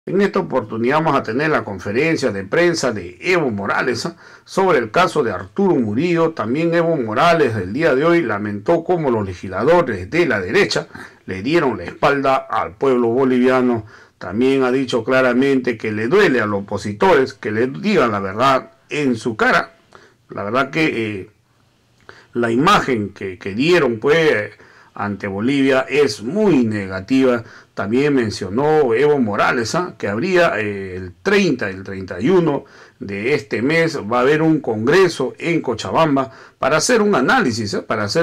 En esta oportunidad vamos a tener la conferencia de prensa de Evo Morales sobre el caso de Arturo Murillo. También Evo Morales el día de hoy lamentó cómo los legisladores de la derecha le dieron la espalda al pueblo boliviano. También ha dicho claramente que le duele a los opositores que le digan la verdad en su cara. La verdad que la imagen que dieron pues ante Bolivia es muy negativa. También mencionó Evo Morales que habría el 30, el 31 de este mes va a haber un congreso en Cochabamba para hacer un análisis,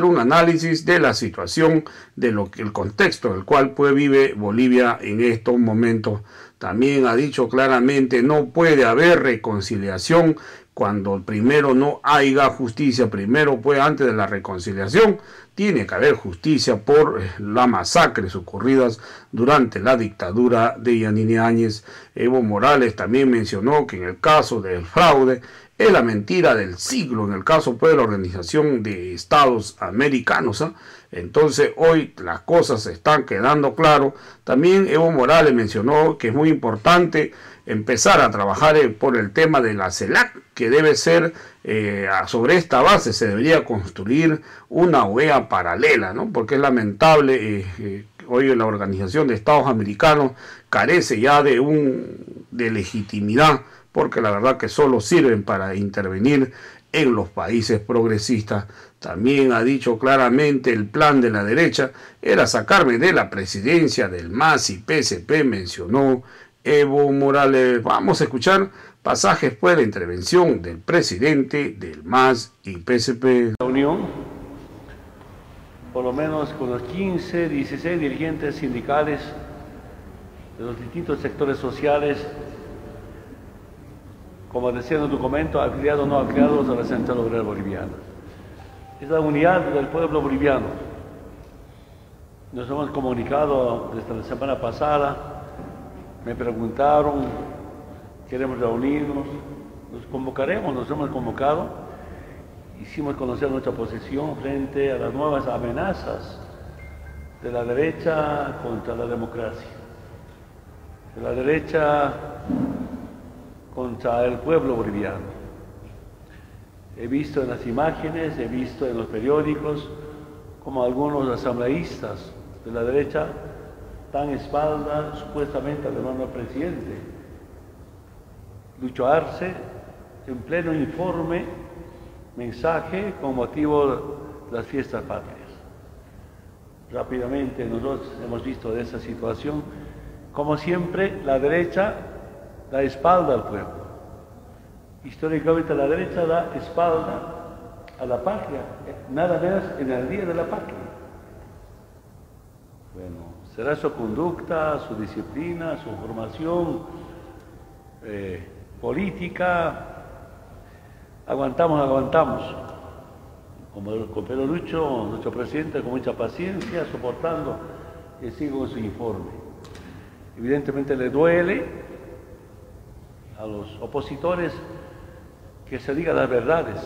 de la situación, de lo que el contexto en el cual pues vive Bolivia en estos momentos. También ha dicho claramente no puede haber reconciliación cuando primero no haya justicia. Primero pues antes de la reconciliación tiene que haber justicia por las masacres ocurridas durante la dictadura de Yanine Áñez. Evo Morales también mencionó que en el caso del fraude es la mentira del siglo, en el caso pues, de la Organización de Estados Americanos. Entonces hoy las cosas se están quedando claro. También Evo Morales mencionó que es muy importante empezar a trabajar por el tema de la CELAC, que debe ser, sobre esta base se debería construir una OEA paralela, ¿no? Porque es lamentable, hoy la Organización de Estados Americanos carece ya de legitimidad, porque la verdad que solo sirven para intervenir en los países progresistas. También ha dicho claramente el plan de la derecha era sacarme de la presidencia del MAS y PSP, mencionó Evo Morales. Vamos a escuchar pasajes pues de la intervención del presidente del MAS y PSP. La Unión, por lo menos con los 15, 16 dirigentes sindicales de los distintos sectores sociales, como decía en el documento, afiliados o no afiliados a la Central Obrera Boliviana. Es la unidad del pueblo boliviano. Nos hemos comunicado desde la semana pasada. Me preguntaron, queremos reunirnos, nos convocaremos, nos hemos convocado, hicimos conocer nuestra posición frente a las nuevas amenazas de la derecha contra la democracia, de la derecha contra el pueblo boliviano. He visto en las imágenes, he visto en los periódicos, como algunos asambleístas de la derecha dan espalda supuestamente al hermano presidente. Lucho Arce, en pleno informe, mensaje con motivo de las fiestas patrias. Rápidamente nosotros hemos visto de esa situación, como siempre la derecha da espalda al pueblo. Históricamente la derecha da espalda a la patria, nada menos en el Día de la Patria. Bueno, será su conducta, su disciplina, su formación política. Aguantamos. Como el compañero Lucho, nuestro presidente, con mucha paciencia, soportando que siga con su informe. Evidentemente le duele a los opositores que se digan las verdades.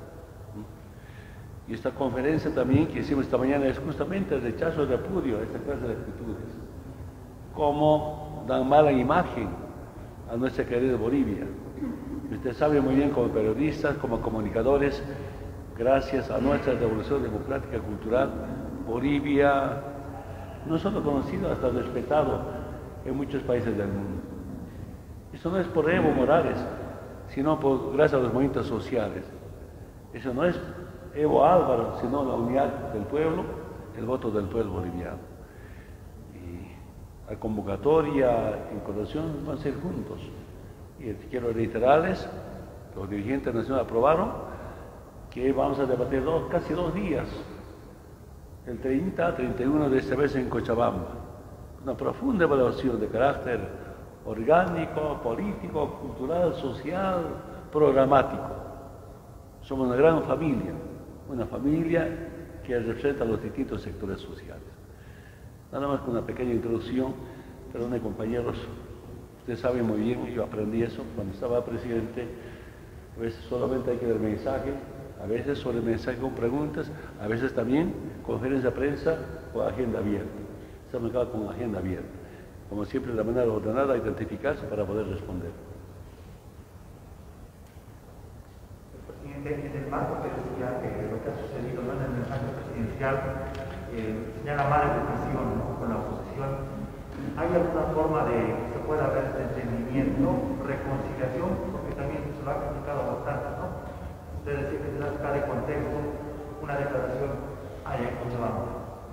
Y esta conferencia también que hicimos esta mañana es justamente el rechazo y repudio a esta clase de actitudes. Cómo dan mala imagen a nuestra querida Bolivia. Y usted sabe muy bien como periodistas, como comunicadores, gracias a nuestra revolución democrática y cultural, Bolivia no solo conocido, hasta respetado en muchos países del mundo. Eso no es por Evo Morales, sino gracias a los movimientos sociales. Eso no es Evo Álvaro, sino la unidad del pueblo, el voto del pueblo boliviano. Y la convocatoria en coordinación van a ser juntos. Y quiero reiterarles, los dirigentes nacionales aprobaron que vamos a debatir casi 2 días, el 30, 31 de este mes en Cochabamba. Una profunda evaluación de carácter orgánico, político, cultural, social, programático. Somos una gran familia, una familia que representa a los distintos sectores sociales. Nada más con una pequeña introducción, perdone compañeros, ustedes saben muy bien, yo aprendí eso cuando estaba presidente, a veces solamente hay que dar mensaje, a veces sobre mensaje con preguntas, a veces también conferencia de prensa o agenda abierta. Estamos acá con agenda abierta. como siempre, de manera ordenada, a identificarse para poder responder. Presidente, en el marco de lo que ha sucedido, ¿no?, en el mensaje presidencial, señala mala educación, ¿no?, con la oposición. ¿Hay alguna forma de que se pueda haber de entendimiento, reconciliación? Porque también se lo ha criticado bastante, ¿no? Usted decía que se da fuera de contexto una declaración allá en Cochabamba.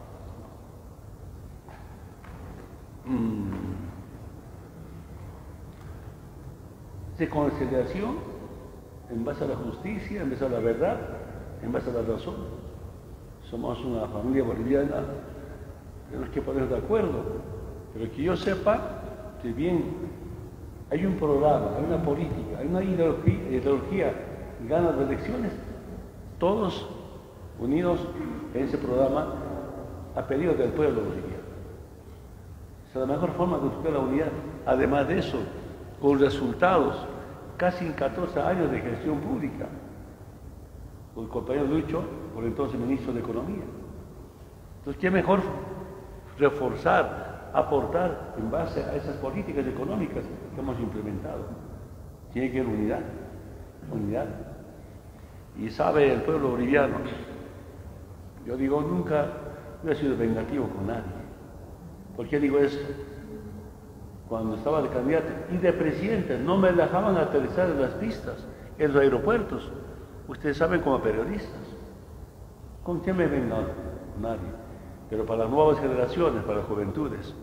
Reconciliación en base a la justicia, en base a la verdad, en base a la razón. Somos una familia boliviana, tenemos que ponernos de acuerdo, pero que yo sepa, si bien hay un programa, hay una política, hay una ideología gana las elecciones, todos unidos en ese programa a pedido del pueblo boliviano. Esa es la mejor forma de buscar la unidad. Además de eso, con resultados, casi en 14 años de gestión pública, con el compañero Lucho, por entonces ministro de Economía. Entonces, ¿qué mejor reforzar, aportar en base a esas políticas económicas que hemos implementado? Tiene que haber unidad, unidad. Y sabe el pueblo boliviano, yo digo, nunca he sido vengativo con nadie. ¿Por qué digo eso? Cuando estaba de candidato y de presidente, no me dejaban aterrizar en las pistas, en los aeropuertos. Ustedes saben, como periodistas, ¿con quién me venga? Nadie. Pero para las nuevas generaciones, para las juventudes,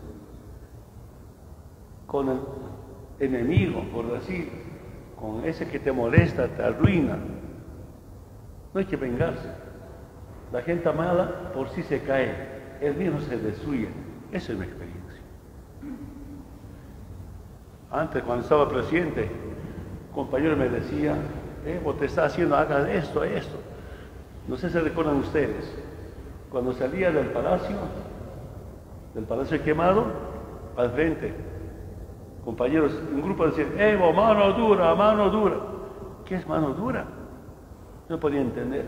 con el enemigo, por decir, con ese que te molesta, te arruina, no hay que vengarse. La gente mala por sí se cae, él mismo se destruye. Esa es mi experiencia. Antes, cuando estaba presidente, un compañero me decía, vos te estás haciendo, hagas esto, esto. No sé si recuerdan ustedes, cuando salía del palacio quemado, al frente, compañeros, un grupo decían, Evo, mano dura, mano dura. ¿Qué es mano dura? No podía entender.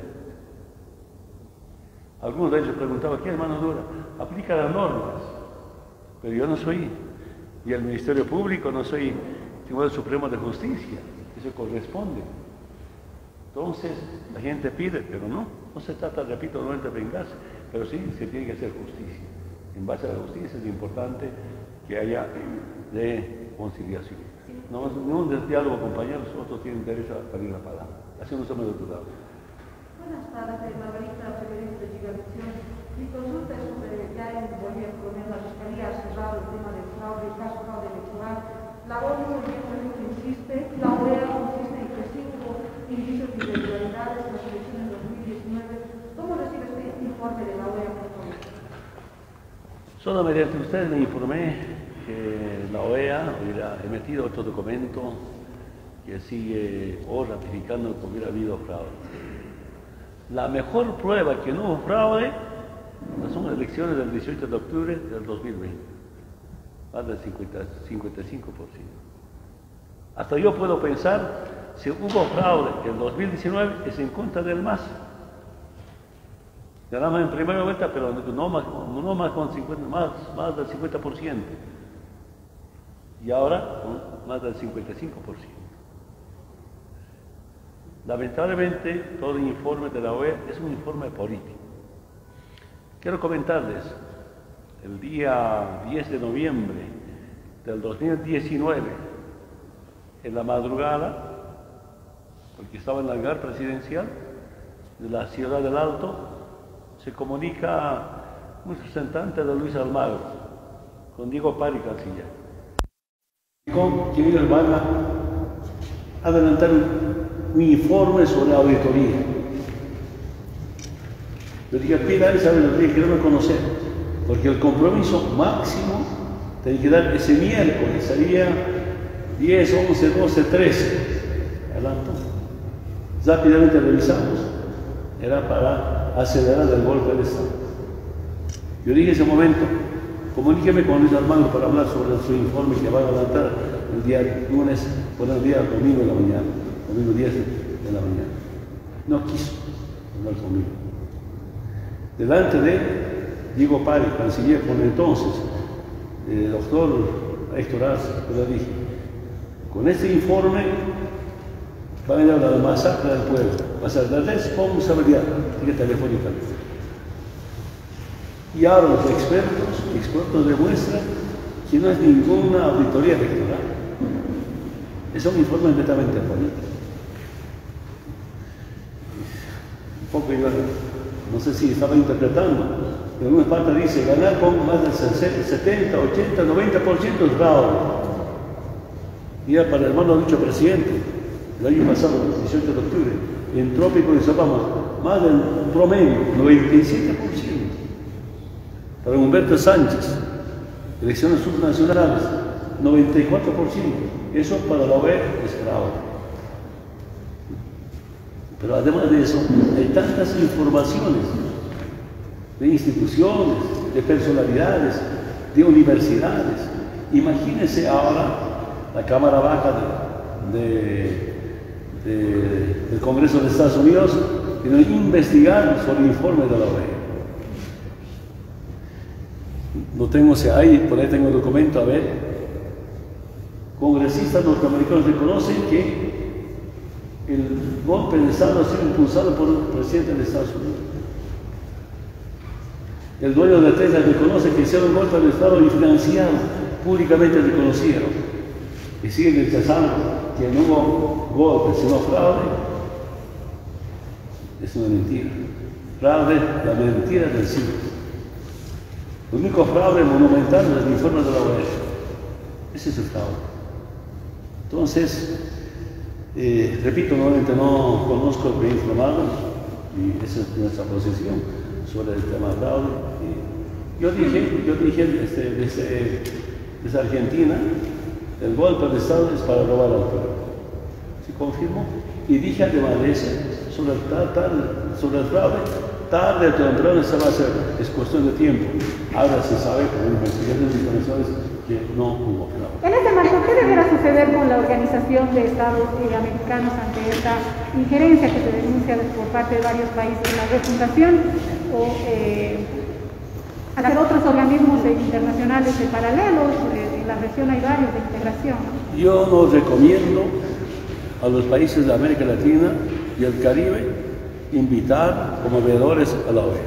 Algunos de ellos preguntaban, ¿qué es mano dura? Aplica las normas. Pero yo no soy, y el Ministerio Público, no soy Tribunal Supremo de Justicia. Eso corresponde. Entonces, la gente pide, pero no se trata, repito, no de vengarse, pero sí se tiene que hacer justicia. En base a la justicia es importante que haya reconciliación. No un diálogo, compañeros, otros tienen derecho a pedir la palabra. Así no somos deputados. Buenas tardes, Margarita, periodista de Gigavisión. Mi consulta es sobre, ya en Bolivia, con la Fiscalía ha cerrado el tema del fraude, el caso fraude electoral. La ONU evidentemente insiste, la OEA insiste en que 5 indicios de irregularidades en las elecciones de 2019. ¿Cómo recibe este informe de la OEA, por favor? Solo mediante ustedes me informé que la OEA hubiera emitido otro documento que sigue ratificando que hubiera habido fraude. La mejor prueba que no hubo fraude son las elecciones del 18 de octubre del 2020, más del 55%. Hasta yo puedo pensar, si hubo fraude en 2019, es en contra del MAS. Ganamos en primera vuelta, pero no más con 50, más del 50%. Y ahora con más del 55%. Lamentablemente, todo el informe de la OEA es un informe político. Quiero comentarles, el día 10 de noviembre del 2019, en la madrugada, porque estaba en el hangar presidencial de la Ciudad del Alto, se comunica un representante de Luis Almagro, con Diego Pari, canciller, con quien ellos van a adelantar un informe sobre auditoría. Yo dije, pida esa auditoría, quiero conocer, porque el compromiso máximo tiene que dar ese miércoles, sería 10, 11, 12, 13. Adelanto. Rápidamente revisamos, era para acelerar el golpe de Estado. Yo dije en ese momento, comuníqueme con Luis Almagro para hablar sobre su informe que va a adelantar el día lunes, o el día domingo de la mañana, domingo 10 de la mañana. No quiso hablar conmigo. Delante de Diego Pari, canciller por entonces, el doctor Héctor Arce, que lo dije, con este informe van a ir a la masacre del pueblo, va a ser la responsabilidad telefónicamente. Y ahora los expertos demuestran que no es ninguna auditoría electoral, es un informe netamente político. Un poco yo no sé si estaba interpretando, en una parte dice ganar con más del 70, 80, 90% es fraude. Y era para el hermano dicho presidente, el año pasado, el 18 de octubre, en Trópico de Zapama, más del promedio, 97%. Para Humberto Sánchez, elecciones subnacionales, 94%. Eso para la OEA es fraude. Pero además de eso, hay tantas informaciones de instituciones, de personalidades, de universidades. Imagínense ahora la Cámara Baja del Congreso de Estados Unidos que debe investigar sobre el informe de la OEA. Lo tengo ahí, por ahí tengo el documento, a ver. Congresistas norteamericanos reconocen que el golpe de Estado ha sido impulsado por el presidente de Estados Unidos. El dueño de Tesla reconoce que hicieron un golpe de Estado y financiado, públicamente reconocieron. Y siguen rechazando que no hubo golpe, sino fraude. Es una mentira. Fraude, la mentira del siglo. El único fraude monumental es el informe de la OEA. Ese es el fraude. Entonces, repito, nuevamente no conozco el país informado y esa es nuestra posición sobre el tema de fraude. Yo dije desde Argentina, el golpe de Estado es para robar al pueblo. Se confirmó. Y dije además de eso, sobre el fraude, tarde o temprano se va a hacer, es cuestión de tiempo. Ahora se sabe por investigaciones internacionales que no hubo fraude. En este marco, ¿qué deberá suceder con la Organización de Estados Americanos ante esta injerencia que se denuncia por parte de varios países en la refundación o hacer otros organismos internacionales paralelos? En la región hay varios de integración. Yo no recomiendo a los países de América Latina y el Caribe invitar como veedores a la OEA.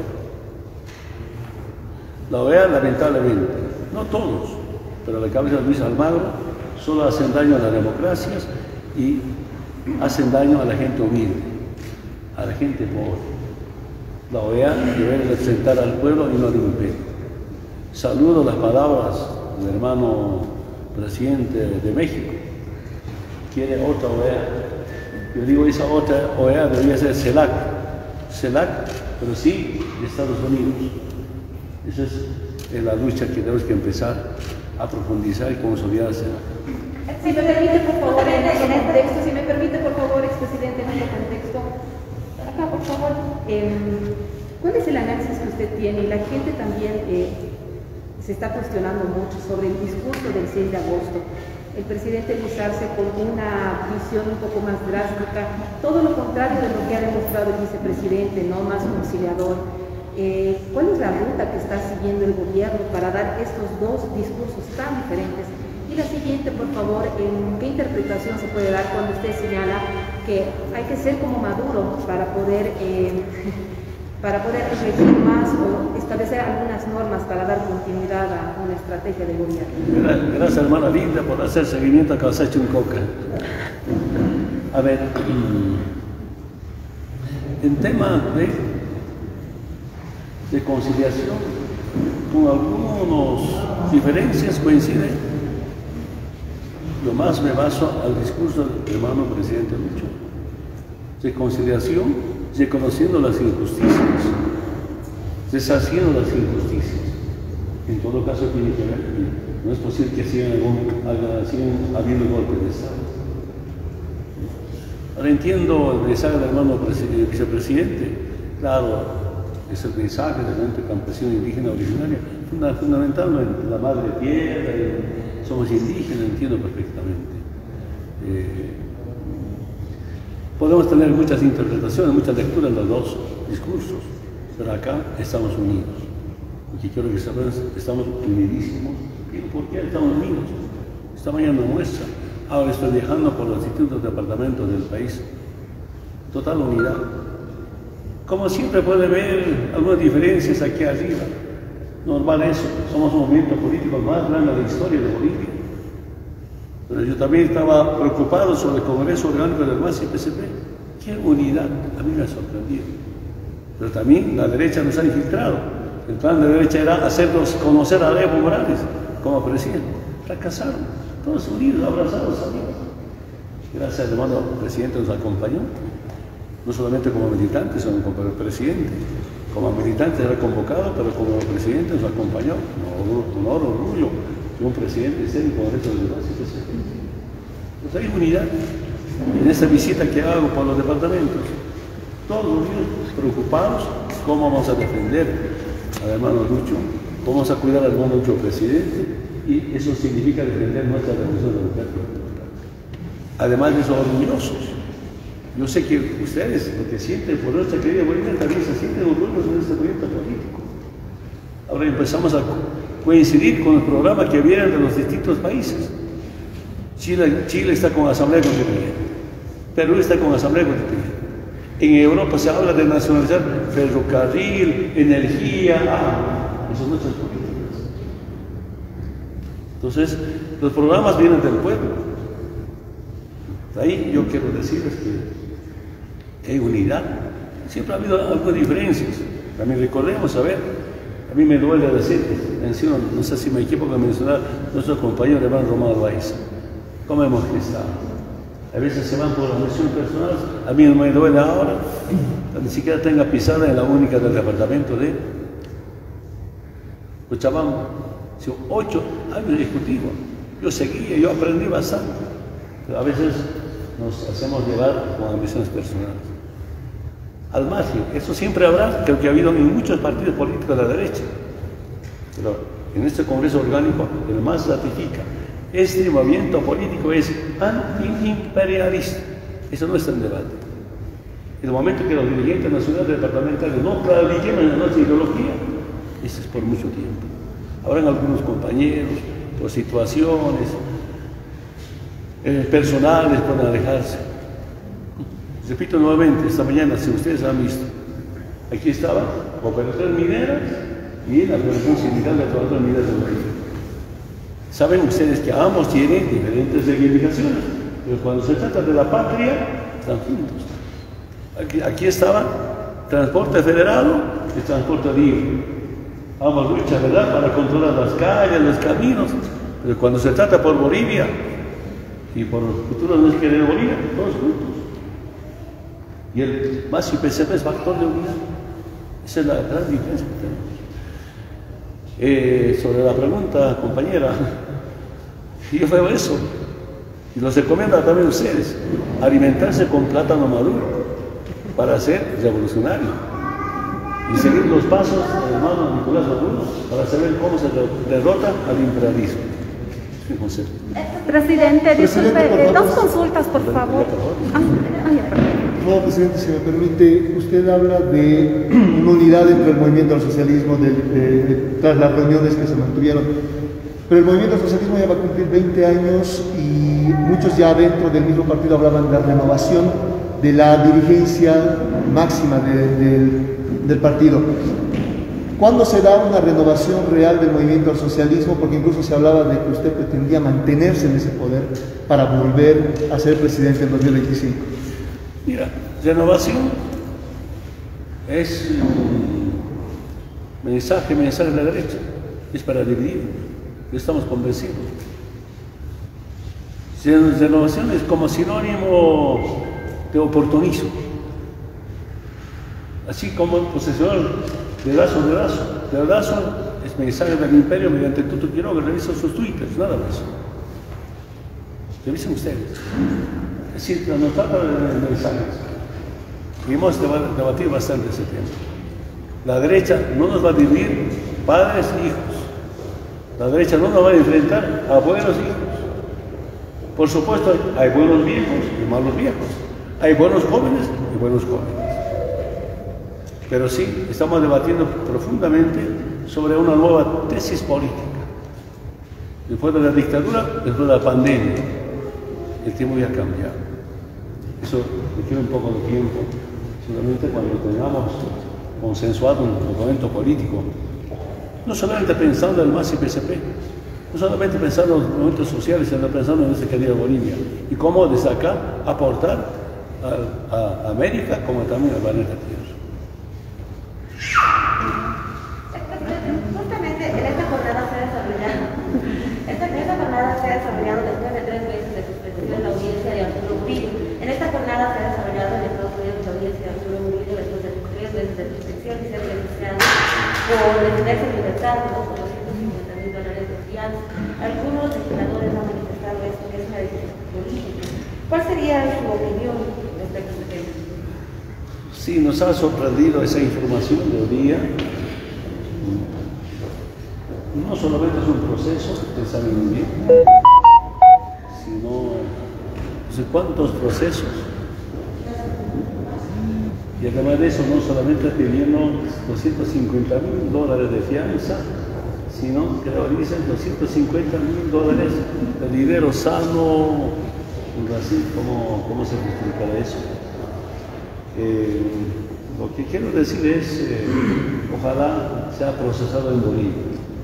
La OEA, lamentablemente, no todos, pero la cabeza de Luis Almagro, solo hacen daño a las democracias y hacen daño a la gente humilde, a la gente pobre. La OEA debe representar al pueblo y no al imperio. Saludo las palabras del hermano presidente de México. Quiere otra OEA. Yo digo, esa otra OEA debería ser CELAC, pero sí de Estados Unidos. Esa es la lucha que tenemos que empezar a profundizar y consolidar CELAC. Si me permite, por favor, en el contexto, si me permite, por favor, expresidente, en este contexto, acá, por favor, ¿cuál es el análisis que usted tiene? Y la gente también se está cuestionando mucho sobre el discurso del 6 de agosto. El presidente Luis Arce con una visión un poco más drástica, todo lo contrario de lo que ha demostrado el vicepresidente, ¿no? Más conciliador. ¿Cuál es la ruta que está siguiendo el gobierno para dar estos dos discursos tan diferentes? Y la siguiente, por favor, ¿qué interpretación se puede dar cuando usted señala que hay que ser como Maduro para poder regir más o establecer algunas normas para dar continuidad a una estrategia de gobierno? Gracias, hermana Linda, por hacer seguimiento a Casacho en Coca. A ver, en tema de conciliación, con algunas diferencias coinciden. Yo más me baso al discurso del hermano presidente Lucho, de conciliación, reconociendo las injusticias, deshaciendo las injusticias. En todo caso tiene que ver, no es posible que sigan habiendo golpes de Estado. Ahora entiendo el mensaje del hermano vicepresidente, claro, es el mensaje del movimiento campesino indígena originario, fundamentando en la madre tierra, somos indígenas, entiendo perfectamente. Podemos tener muchas interpretaciones, muchas lecturas en los dos discursos, pero acá estamos unidos. Y quiero que sepan, estamos unidísimos Digo, ¿por qué estamos unidos? Esta mañana muestra. Ahora estoy viajando por los distintos departamentos del país. Total unidad. Como siempre puede ver algunas diferencias aquí arriba. Normal eso. Somos un movimiento político más grande de la historia de Bolivia. Pero yo también estaba preocupado sobre el Congreso Orgánico del MAS y PCP. ¡Qué unidad! A mí me ha sorprendido. Pero también la derecha nos ha infiltrado. El plan de derecha era hacernos conocer a Evo Morales como presidente. Fracasaron. Todos unidos, abrazados, amigos. Gracias, hermano presidente, nos acompañó. No solamente como militante, sino como presidente. Como militante era convocado, pero como presidente nos acompañó. Honor, orgullo que un presidente esté en el Congreso de los Diputados. Pues hay unidad en esta visita que hago por los departamentos. Todos unidos, preocupados, cómo vamos a defender al hermano Lucho, cómo vamos a cuidar al hermano Lucho presidente, y eso significa defender nuestra revolución democrática. Además de eso, orgullosos. Yo sé que ustedes, lo que sienten por nuestra querida Bolivia, también se sienten orgullosos de este movimiento político. Ahora empezamos a coincidir con el programa que vienen de los distintos países. Chile está con Asamblea Constituyente, Perú está con Asamblea Constituyente. En Europa se habla de nacionalizar ferrocarril, energía, eso es nuestras políticas. Entonces, los programas vienen del pueblo. De ahí yo quiero decirles que hay unidad. Siempre ha habido algunas diferencias. También recordemos, a ver, a mí me duele decir, menciono, no sé si me equivoco de mencionar nuestro compañero hermano Román Baiza. ¿Cómo hemos estado? A veces se van por las misiones personales, a mí no me duele ahora, ni siquiera tenga pisada en la única del departamento de Cochabamba. 8 años ejecutivos, yo seguía, yo aprendí bastante, pero a veces nos hacemos llevar con ambiciones personales. Al margen, eso siempre habrá, creo que ha habido en muchos partidos políticos de la derecha, pero en este Congreso Orgánico el MAS ratifica. Este movimiento político es antiimperialista. Eso no está en debate. En el momento que los dirigentes nacionales departamentales no clarifiquen en nuestra ideología, eso es por mucho tiempo. Habrán algunos compañeros, por situaciones personales, pueden alejarse. Repito nuevamente, esta mañana, si ustedes han visto, aquí estaba Cooperación Minera y la Federación Sindical de Trabajadores Mineros de Bolivia. Saben ustedes que ambos tienen diferentes reivindicaciones, pero cuando se trata de la patria, están juntos. Aquí estaba transporte federado y transporte libre. Ambos luchan, ¿verdad?, para controlar las calles, los caminos, pero cuando se trata por Bolivia y por el futuro de nuestra querida Bolivia, todos juntos. Y el MAS y PCP es factor de unidad. Esa es la gran diferencia que tenemos. Sobre la pregunta, compañera, yo veo eso, y los recomiendo también a ustedes, alimentarse con plátano maduro para ser revolucionario y seguir los pasos del hermano Nicolás Maduro para saber cómo se derrota al imperialismo. Presidente, disculpe, dos consultas, por favor. No, presidente, si me permite, usted habla de una unidad entre el movimiento al socialismo tras las reuniones que se mantuvieron, pero el movimiento al socialismo ya va a cumplir 20 años y muchos ya dentro del mismo partido hablaban de renovación de la dirigencia máxima del partido. ¿Cuándo se da una renovación real del movimiento al socialismo? Porque incluso se hablaba de que usted pretendía mantenerse en ese poder para volver a ser presidente en 2025. Mira, renovación es un mensaje de la derecha, es para dividir, estamos convencidos. Renovación es como sinónimo de oportunismo, así como posesional de Lazo es mensaje del imperio mediante Tuto Quiroga, revisan sus twitters, nada más. Revisen ustedes. Es decir, nos trata de mensajes. Y hemos debatido bastante ese tema. La derecha no nos va a dividir padres e hijos. La derecha no nos va a enfrentar a buenos hijos. Por supuesto, hay buenos viejos y malos viejos. Hay buenos jóvenes y buenos jóvenes. Pero sí, estamos debatiendo profundamente sobre una nueva tesis política. Después de la dictadura, después de la pandemia, el tiempo ya ha cambiado. Eso requiere un poco de tiempo. Solamente cuando tengamos consensuado un documento político, no solamente pensando en el MAS y PSP, no solamente pensando en los movimientos sociales, sino pensando en nuestra querida Bolivia y cómo desde acá aportar a América como también al planeta Tierra. Justamente en esta jornada se ha desarrollado, después de 3 meses de suspensión de la audiencia de Arturo Murillo. En esta jornada se ha desarrollado en Estados Unidos la audiencia de Arturo Murillo después de 3 meses de suspensión y ser beneficiado por detenerse en libertad, ¿no? Con $250,000 de fianza. Algunos legisladores han manifestado esto, que es una decisión política. ¿Cuál sería su opinión respecto a este tema? Sí, nos ha sorprendido esa información de hoy día. No solamente es un proceso, ustedes saben muy bien, sino no sé cuántos procesos. Y además de eso, no solamente pidiendo $250,000 de fianza, sino que ahora dicen $250,000 de dinero sano, así, ¿cómo se justificará eso? Lo que quiero decir es, ojalá sea procesado en Bolivia.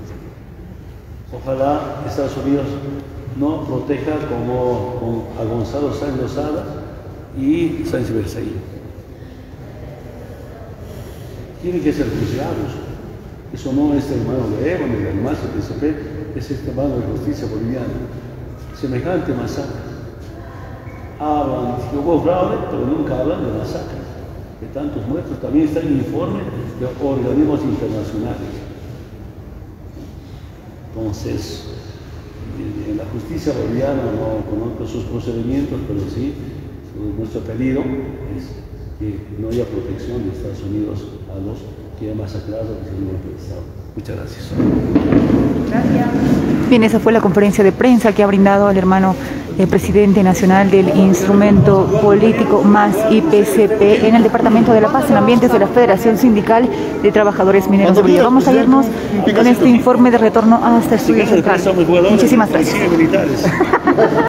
Ojalá Estados Unidos no proteja como a Gonzalo Sáenz Lozada y Sánchez Berzaín. Tienen que ser juzgados. Eso no es el mano de Evo, ni del MAS, del PSP, es este mano de justicia boliviana. Semejante masacre. Hablan que hubo fraude, pero nunca hablan de masacre. De tantos muertos, también está el informe de organismos internacionales. Entonces, en la justicia boliviana no conozco sus procedimientos, pero sí, nuestro pedido es que no haya protección de Estados Unidos a los que han masacrado a los golpe de Estado. Muchas gracias. Gracias. Bien, esa fue la conferencia de prensa que ha brindado el hermano presidente nacional del instrumento político MAS y PSP en el Departamento de La Paz, en ambientes de la Federación Sindical de Trabajadores Mineros de Bolivia. Vamos a irnos con este informe de retorno hasta el estudio central. Muchísimas gracias.